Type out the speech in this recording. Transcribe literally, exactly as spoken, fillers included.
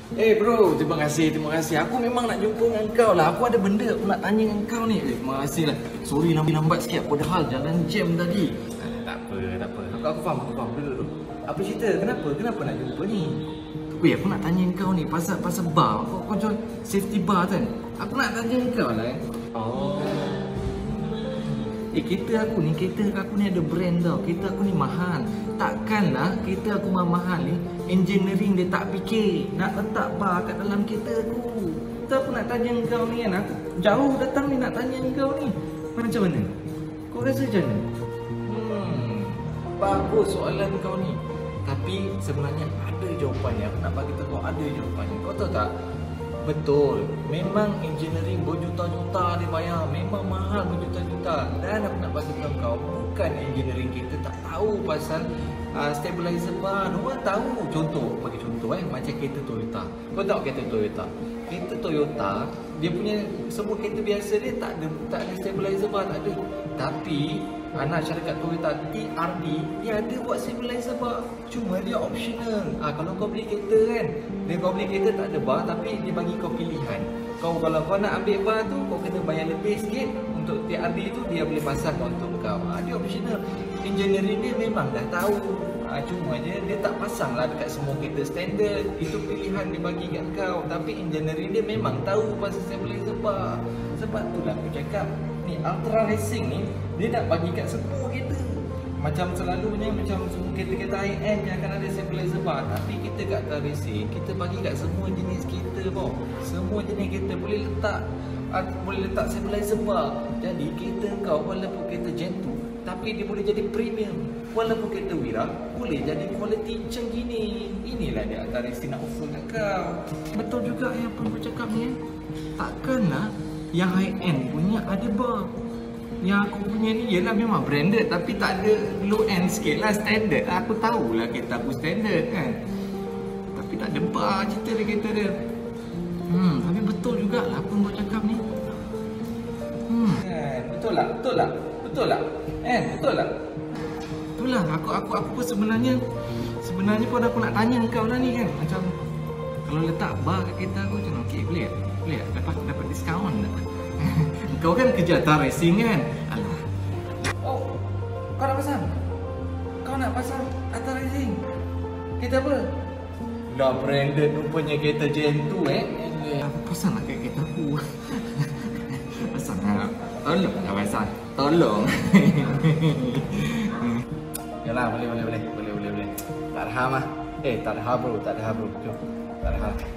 Eh bro, terima kasih, terima kasih. Aku memang nak jumpa dengan kau lah. Aku ada benda aku nak tanya dengan kau ni. Eh, terima kasih lah. Sorry lambat-lambat sikit. Padahal jalan jam tadi. Ah, tak apa, tak apa. Aku, aku faham, aku faham. Duduk, duduk. Apa cerita? Kenapa? Kenapa nak jumpa ni? Weh, aku nak tanya kau ni pasal pasal bar. Kau, kau jual safety bar kan? Aku nak tanya kau lah. Eh. Oh. Eh, kereta aku ni, kereta aku ni ada brand tau. Kereta aku ni mahal. Takkanlah kereta aku mahal ni, engineering dia tak fikir nak letak bar kat dalam kereta aku. Tu aku nak tanya kau ni kan. Aku jauh datang ni nak tanya kau ni. Macam mana? Kau rasa macam mana? Hmm, bagus soalan kau ni. Tapi sebenarnya ada jawapannya. Aku nak bagi tahu kau ada jawapannya. Kau tahu tak? Betul, memang engineering berjuta-juta dia bayar. Memang mahal berjuta-juta. Dan aku nak bagi tahu kau, bukan engineering kita tak tahu pasal uh, stabilizer bar. Orang tahu. Contoh, bagi contoh eh, macam kereta Toyota. Kau tahu kereta Toyota? Kereta Toyota, dia punya semua kereta biasa dia tak ada tak ada stabilizer bar, tak ada. Tapi anak syarikat Toyota T R D dia ada buat stabilizer bar, cuma dia optional. Ah, kalau kau beli kereta kan, dia kau beli kereta tak ada bar, tapi dia bagi kau pilihan. Kau kalau kau nak ambil bar tu, kau kena bayar lebih sikit. Untuk T R D tu dia boleh pasang untuk kau. Ah, dia optional. Engineering dia memang dah tahu. Ah, cuma je dia tak pasang lah dekat semua kereta standard. Itu pilihan dia bagi kat kau. Tapi engineering dia memang tahu pasal stabilizer bar. Sebab tu lah aku cakap ni Ultra Racing ni dia nak bagi kat semua kereta. Macam selalunya macam semua kereta-kereta high end yang akan ada stabilizer bar. Tapi kita kat Ultra Racing, kita bagi kat semua jenis kereta bau. Semua jenis kereta boleh letak uh, boleh letak stabilizer bar. Jadi kereta kau walaupun kereta Gen two, tapi dia boleh jadi premium. Walaupun kereta Wira boleh jadi kualiti macam gini. Inilah dia Ultra Racing nak offer kat kau. Betul juga yang aku cakap ni. Takkanlah yang high end punya ada bar. Yang aku punya ni ialah memang branded tapi tak ada low end sikit lah, standard. Aku tahulah kereta aku standard kan. Tapi tak ada bar cerita dia kereta dia. Hmm, tapi betul jugalah apa yang kau cakap ni. Hmm. Eh, betul lah, betul lah. Betul lah. Eh, betul lah. Betul lah, aku aku aku pun sebenarnya sebenarnya pun aku nak tanya kau lah ni kan. Macam kalau letak bar kat kereta aku macam okey boleh tak? Boleh tak? Dapat dapat diskaun tak? Kau kan kerja Ultra Racing kan? Alah. Oh, kau nak pasang? Kau nak pasang Ultra Racing? Kereta apa? Dah branded rupanya kereta Gen two eh? Aku pasang lah kat kereta aku. Pasang lah. Tolong lah pasang. Tolong. Yalah, boleh, boleh, boleh. Boleh, boleh, boleh. Tak ada hal mah. Eh, tak ada hal bro, tak ada hal bro. Jom. Tak ada hal.